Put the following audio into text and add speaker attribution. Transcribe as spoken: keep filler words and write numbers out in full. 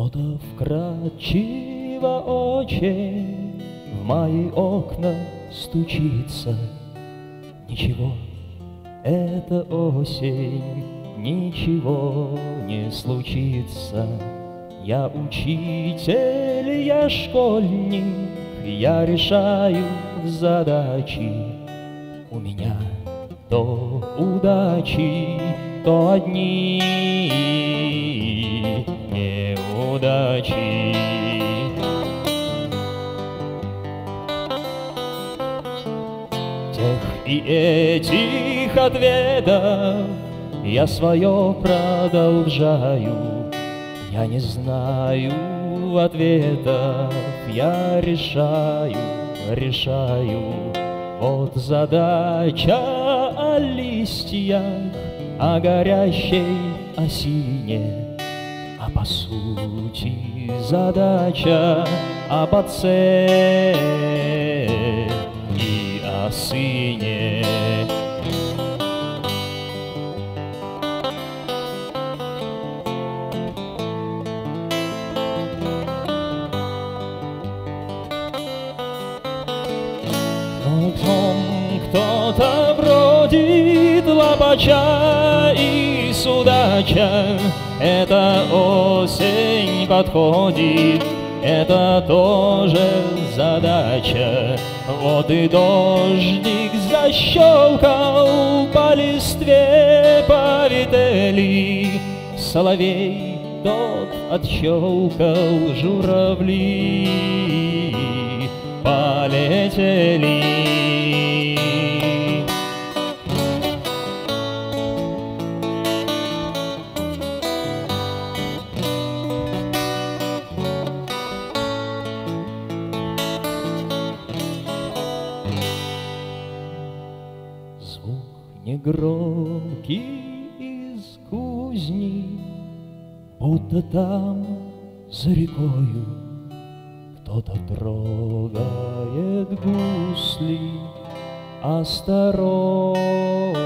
Speaker 1: Кто-то вкрадчиво очень в мои окна стучится. Ничего, это осень, ничего не случится. Я учитель, я школьник, я решаю задачи. У меня то удачи, то одни неудачи. Тех и этих ответов я свое продолжаю. Я не знаю ответов, я решаю, решаю. Вот задача о листьях, о горящей осине, а по сути задача об отце и о сыне. Кто-то бродит лопача и судача. Эта осень подходит, это тоже задача. Вот и дождик защелкал, по листве повители. Соловей тот отщелкал, журавли полетели. Звук негромкий из кузни, будто там за рекою кто-то трогает гусли осторожно.